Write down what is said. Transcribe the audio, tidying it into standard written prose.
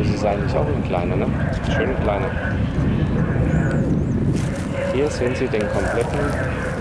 Haus ist eigentlich auch ein kleiner, ne? Schön kleiner. Hier sehen Sie den kompletten